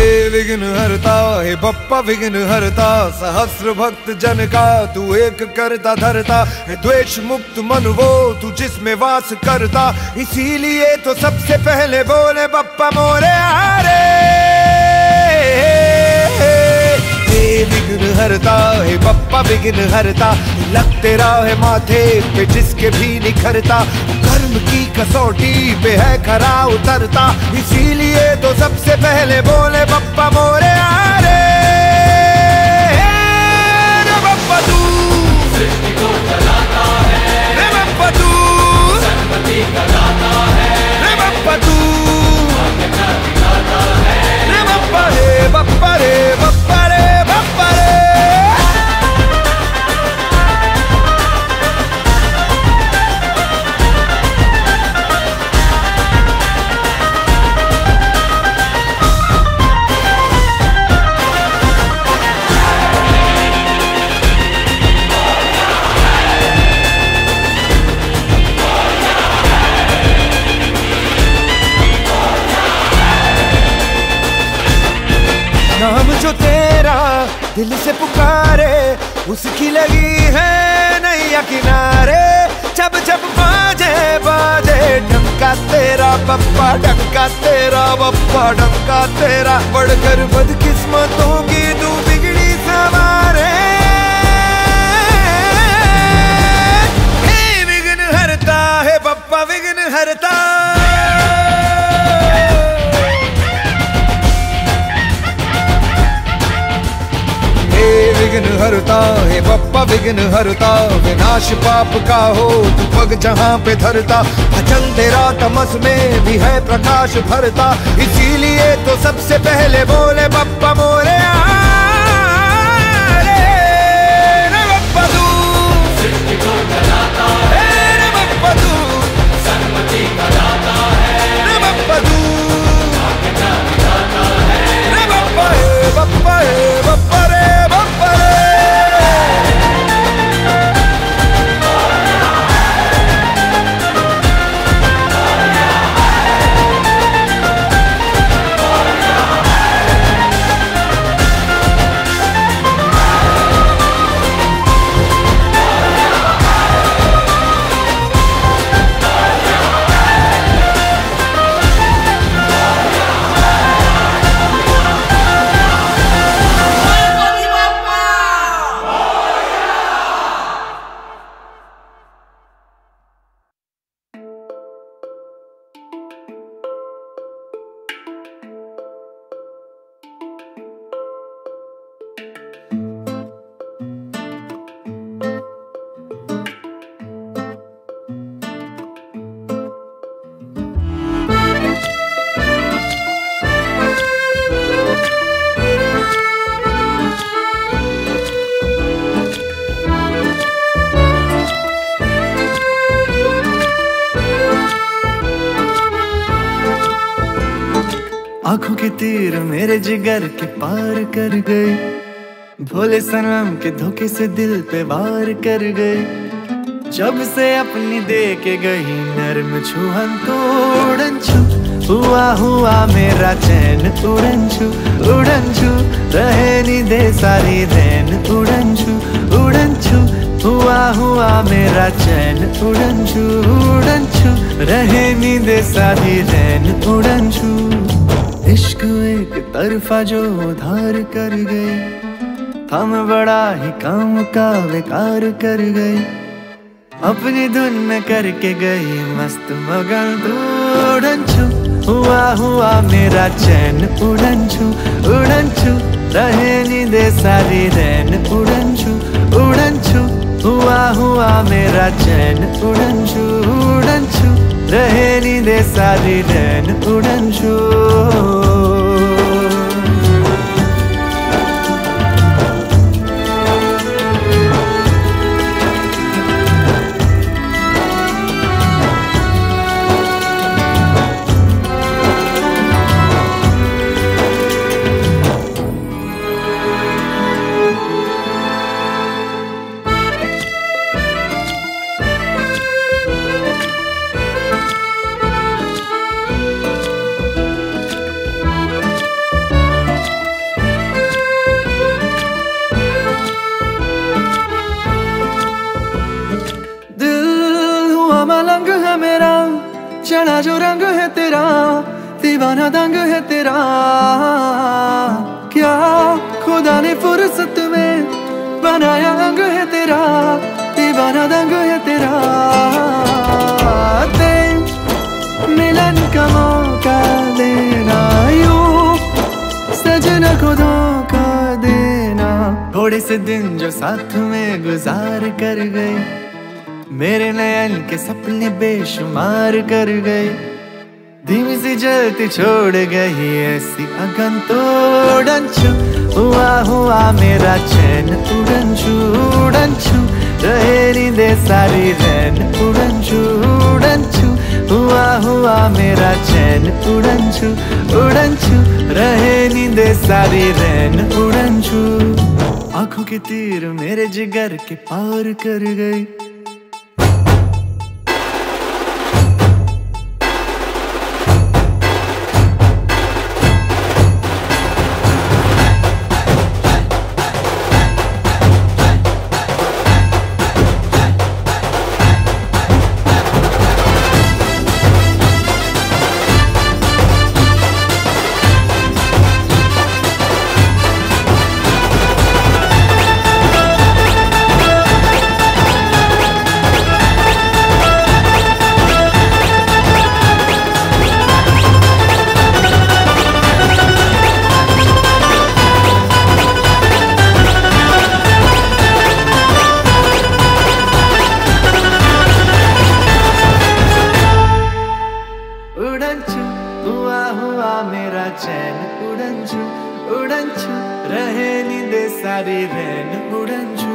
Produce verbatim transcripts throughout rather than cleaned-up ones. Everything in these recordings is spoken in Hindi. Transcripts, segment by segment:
विघ्न हरता हे बप्पा विघ्न हरता, सहस्र भक्त जन का तू एक करता धरता है। द्वेष मुक्त मन वो तू जिसमें वास करता, इसीलिए तो सबसे पहले बोले बप्पा मोरे आरे। विघ्न हरता है बप्पा विघ्न हरता, लग तेरा है माथे पे जिसके भी निखरता, कर्म की कसौटी पे है खरा उतरता, इसीलिए तो सबसे पहले बोले बप्पा मोरे आरे। रे बप्पा तू सृष्टि को चलाता है, रे बप्पा तू सर्वति का दाता है, रे बप्पा तू भाग्य का विधाता है, रे बप्पा रे बप्पा रे बप्पा रे बप्पा रे। नाम जो तेरा दिल से पुकारे, उसकी लगी है नैया किनारे। जब जब बाजे बाजे डंका तेरा बप्पा, डंका तेरा बप्पा, डंका तेरा, बढ़कर बदकिस्मतों की तू बिगड़ी सवारे। हे विघ्न हरता है बप्पा विघ्न हरता, विघ्न हरता है बप्पा विघ्न हरता, विनाश पाप का हो तू पग जहाँ पे धरता, भजन तेरा तमस में भी है प्रकाश भरता, इसीलिए तो सबसे पहले बोले बप्पा मोरे आरे। रे बप्पा तू सृष्टि को चलाता है, रे बप्पा तू सर्वति का दाता है, रे बप्पा तू भाग्य का विधाता है, रे बप्पा रे बप्पा रे बप्पा रे बप्पा रे। आंखों के तीर मेरे जिगर के पार कर गए, भोले सनम के धोखे से दिल पे वार कर गए। जब से अपनी दे के गई नर्म छुहन तो उड़न छू, हुआ हुआ मेरा चैन उड़न छू, उड़न छू रहे नी दे सारी रैन उड़न छू, उड़न छू हुआ हुआ मेरा चैन उड़न छू, उड़न छू रहे नी दे सारी रैन उड़न छू। इश्क एक तरफा जो उधार कर गए, हम बड़ा ही काम का बेकार कर गए, अपनी धुन में करके गई मस्त मगन तू उड़न छू, हुआ हुआ मेरा चैन उड़न छू, उड़न छू रहे नींदे सारी रैन उड़न छू, उड़न छू हुआ हुआ मेरा चैन उड़न छू, उड़न छू रहे नींदे सारी रैन उड़न छू। काला जो रंग है तेरा, दीवाना दंग है तेरा। क्या खुदा ने फुर्सत में बनाया अंग है तेरा, दीवाना दंग है तेरा। दे मिलन का मौका देना, यूं सजना को धोखा देना। थोड़े से दिन जो साथ में गुजार कर गए, मेरे नयन के सपने बेशुमार कर गए। धीमी सी जलती छोड़ गई ऐसी अगन तोड़न छू, हुआ हुआ मेरा चैन उड़न छू उड़न छू, रहे नींदे सारी रैन उड़न छू उड़न छू, हुआ हुआ मेरा चैन उड़न छू उड़न छू, रहे नींदे सारी रैन उड़न छू। आंखों के तीर मेरे जिगर के पार कर गई। उड़न छू, हुआ हुआ मेरा चैन उड़न छू उड़न छू, रहे नींदे सारी रैन उड़न छू।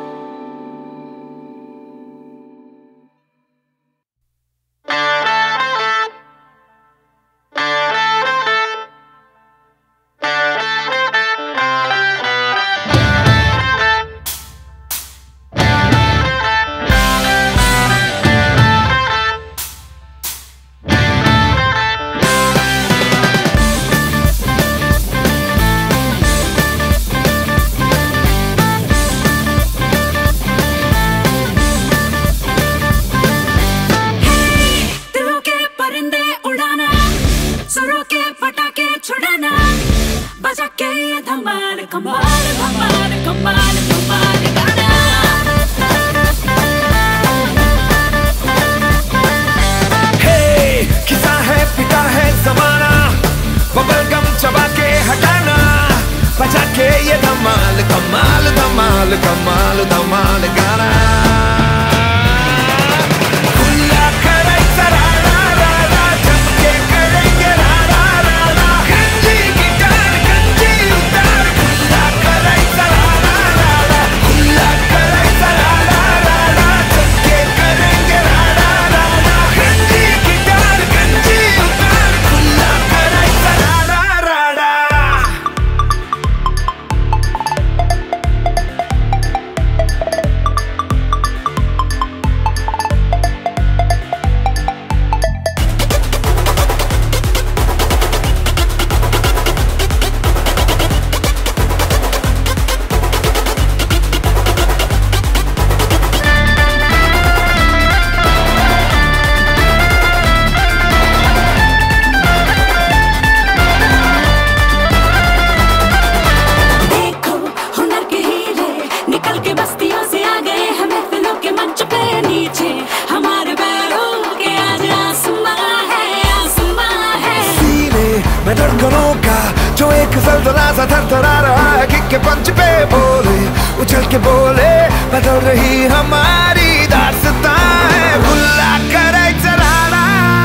बजा के ये धमाल कमाल धमाल कमाल कमाल गाना। हे किसा है पिटा है जमाना, बबल गम चबा के हटाना। बजा के ये धमाल कमाल धमाल कमाल धमाल गाना। मैं धड़कनों का जो एक ज़लज़ला सा थरथरा रहा है, किक के पंच पे बोले उछल के बोले, बदल रही हमारी दास्तां है। खुला करे जराना,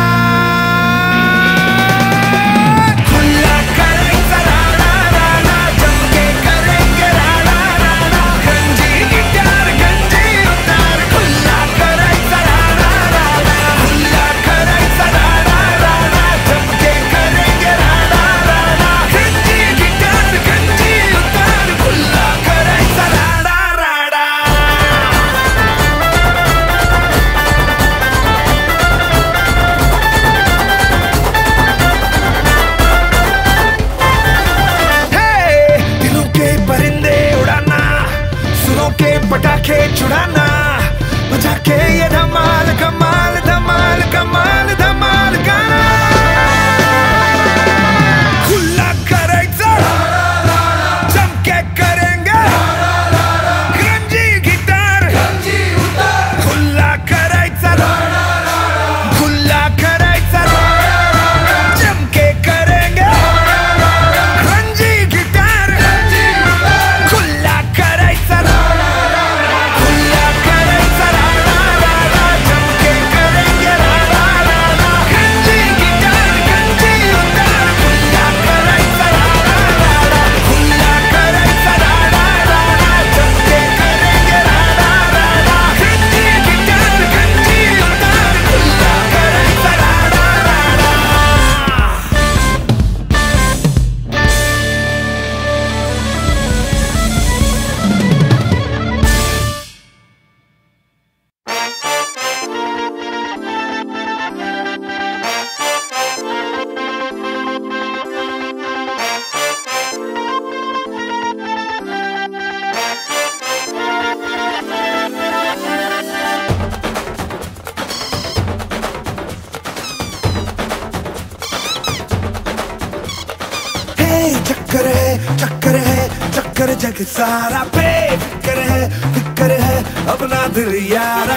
खुला करे जराना राना, जम के करेंगे राना राना। गंजी गिटार गंजी उतार, खुला करे जराना राना, खुला करे जराना राना, जम के करेंगे राना राना। गंजी गिटार गंजी उतार, खुला करे जराना राना। चक्कर है चक्कर है चक्कर जग सारा बेफिक्र है फिक्र है अपना दिल यारा।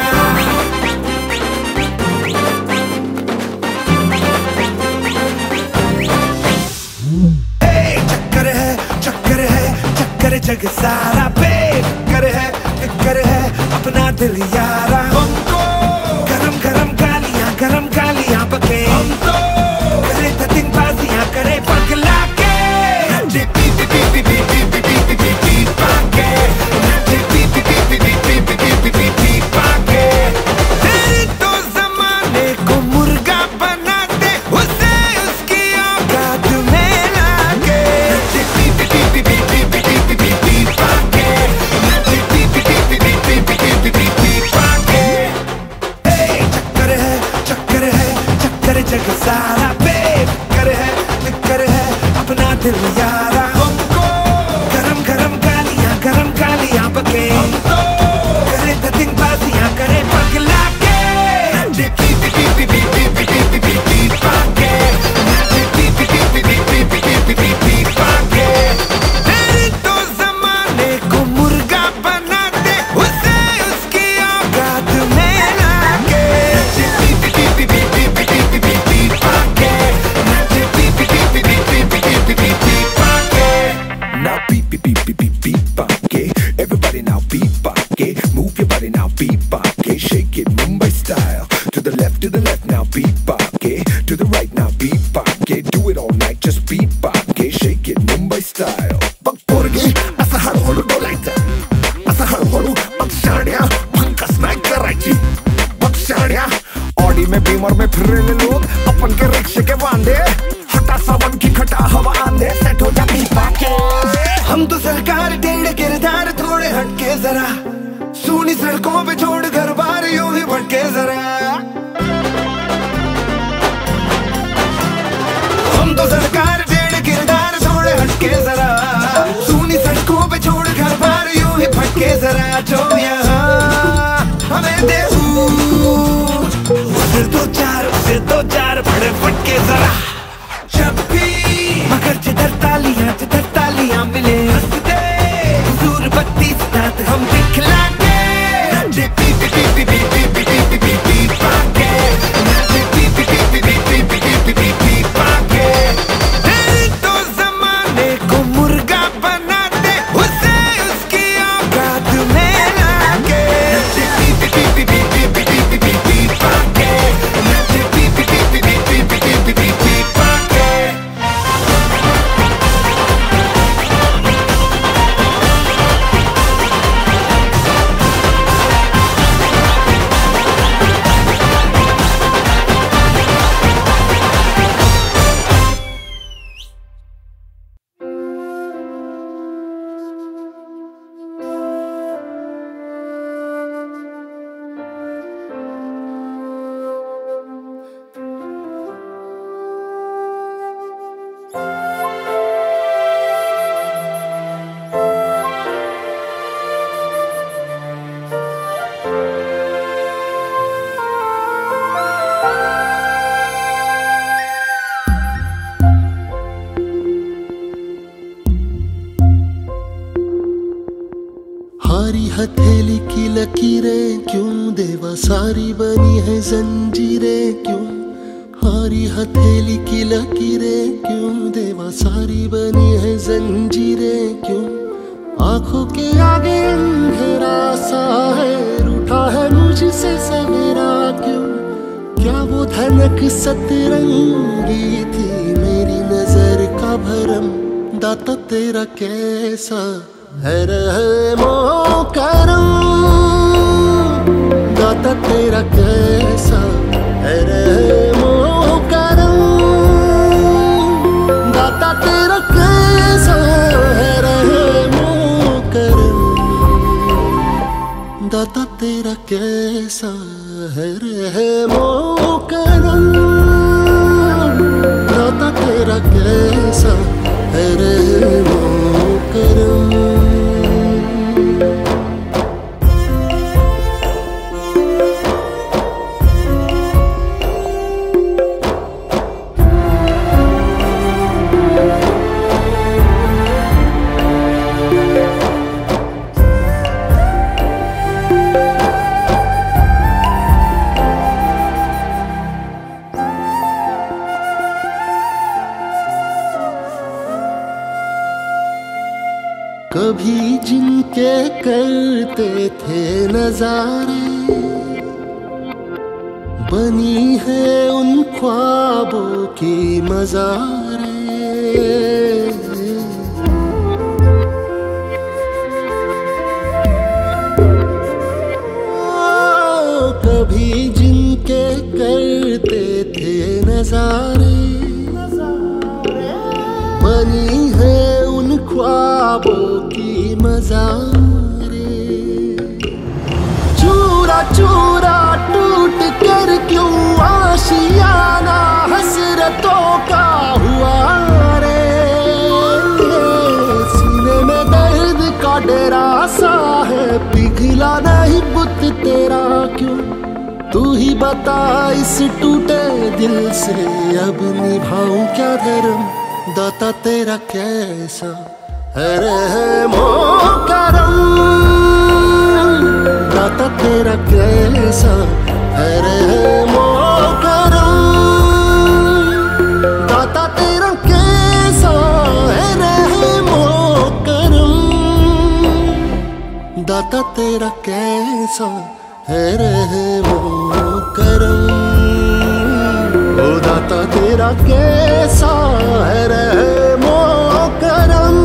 चक्कर है चक्कर है चक्कर जग सारा बेफिक्र है फिक्र है अपना दिल यारा। हमको गरम गरम गालियां गरम गालियां बके हम तो करे धतिंगबाजियां करे पगला के नचे पी पी पी पी पी पी पी पी पी पी पी पाके नचे पी पी पी पी पी पी पी पी पी पी पी पाके। तेरे तो जमाने को मुर्गा बना दे उसे उसकी औकात में लाके नचे पी पी पी पी पी पी पी पी पी पी पाके नचे पी पी पी पी पी पी पी पी पी पी पाके। चक्कर है चक्कर है चक्कर जग सारा बेफिक्र है फिक्र है अपना दिल यारा। हमको गरम गरम गालियां गरम गालियां बके हम तो करे धतिंगबाजियां करे पगला के नचे पी पी पी पी पी पी पी पी पी पी पी पाके नचे पी पी पी पी पी पी पी पी पी पी पाके। तेरे तो जमाने को मुर्गा बना दे उसे उसकी औकात में लाके नचे पी पी पी पी पी पी पी पी पी पी पाके नचे पी पी पी पी पी पी पी पी पी पी पाके। Now beep beep beep beep beep beep bake. Everybody now beep bake. Move your body now beep bake. Shake it Mumbai style. To the left, to the left now beep bake. To the right now beep bake. Do it all night just beep bake. Shake it Mumbai style. Bak porge asa har holu dolaita. Asa har holu bak shadya bhankas nahi karaychi. Bak shadya Audi में बीमर में फिर रहे लोग अपन के रिक्शे के वांदे हटा सावन की खटा हवा आंधे सेट हो जा बीप बाके। हम तो सरकार टेढ़े किरदार थोड़े हटके जरा सूनी सड़कों पे छोड़ घर बार यूं ही भटके जरा। हम तो सरकार टेढ़े किरदार थोड़े हटके जरा सूनी सड़कों पे छोड़ घर बार यूं ही भटके जरा। जो यहाँ हमें दे उसे दो चार उसे दो चार बड़े फटके जरा। जब भी मगर जिधर तालियां जिधर तालियां मिले हंसते हुजूर बत्ती साथ हम दिखला के नचे पी पी पी पी पी पी पी पी पी पी पी पाके नचे पी पी पी पी पी पी पी पी पी पी पाके। तेरे तो जमाने को मुर्गा बना दे उसे उसकी औकात में लाके नचे पी पी पी पी पी पी पी पी पी पी पाके नचे पी पी पी पी पी पी पी पी पी पी पाके। हारी हथेली की लकीरें क्यों देवा सारी बनी है जंजीरें क्यों। हारी हथेली की लकीरें क्यों देवा सारी बनी है जंजीरें क्यों। आंखों के आगे अंधेरा सा है रूठा है मुझसे सवेरा क्यों। क्या वो धनक सतरंगी थी मेरी नजर का भरम। दाता तेरा कैसा है रहमो करम। दाता तेरा कैसा है रहमो करम। दाता तेरा कैसा है रहमो करम। दाता तेरा कैसा है रहमो करम। दाता तेरा कैसा है रहमो करम। कभी जिनके करते थे नजारे, बनी है उन ख्वाबों की मज़ारे। कभी जिनके करते थे नजारे, बनी है उन ख्वाबों की मज़ारे। चूरा चूरा टूट कर क्यों आशियाना हसरतों का हुआ रे। सीने में दर्द का डेरा सा है, पिघला नहीं बुत तेरा क्यों। तू ही बता इस टूटे दिल से अब निभाऊं क्या धर्म। दाता तेरा कैसा है रहम करम, दाता तेरा कैसा है रहम करम, दाता तेरा कैसा है रहम करम, दाता तेरा कैसा है रहम करम। ओ दाता तेरा कैसा है रहम करम।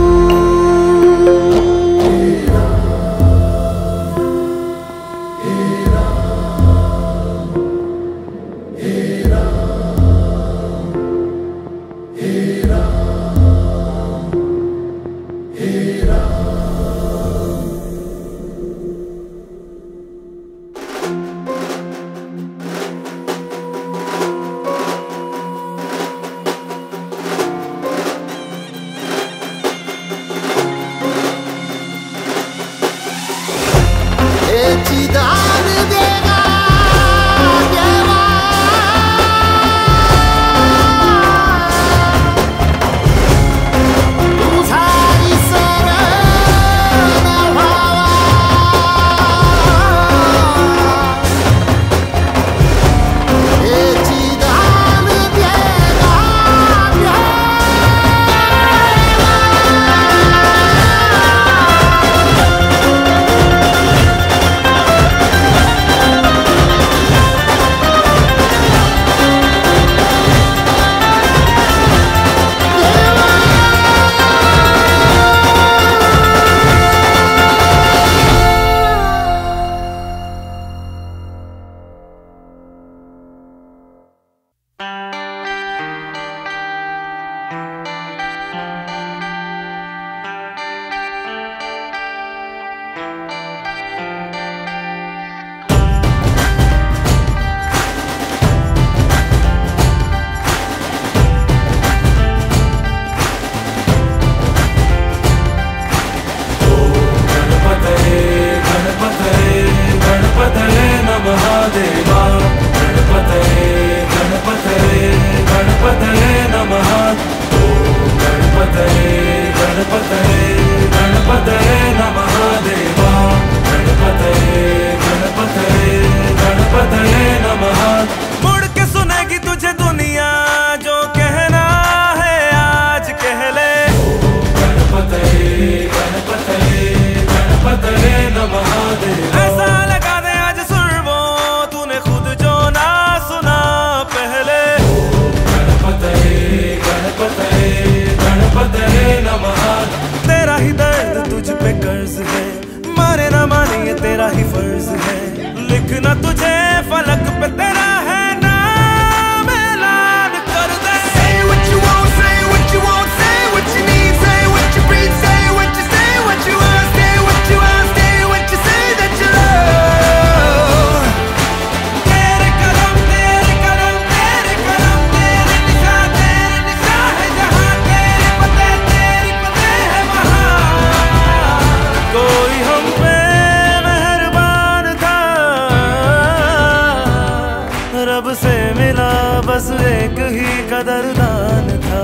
बस एक ही कदरदान था।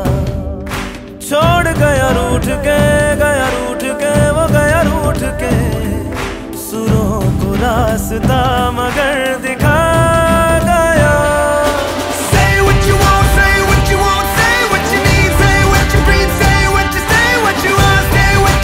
छोड़ गया रूठ के, गया रूठ के, वो गया रूठ के। सुरों को रास्ता मगर दिखा गया। Say what you want, say what you want, say what you need, say what you breathe, say what you say, what you want, stay what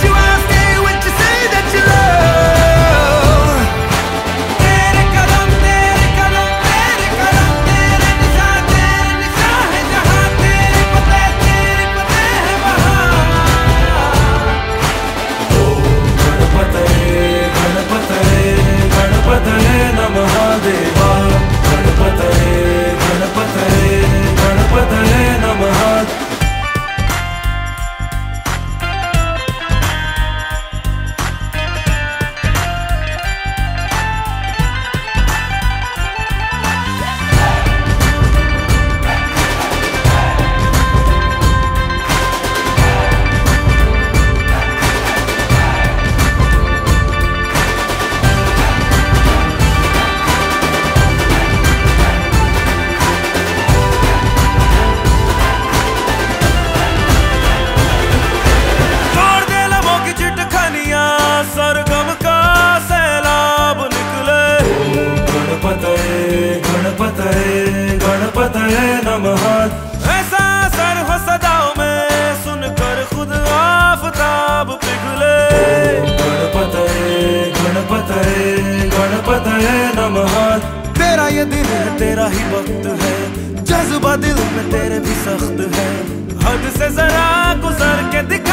दिन है तेरा ही वक्त है, जज्बा दिल में तेरे भी सख्त है, हद से जरा गुजर के दिख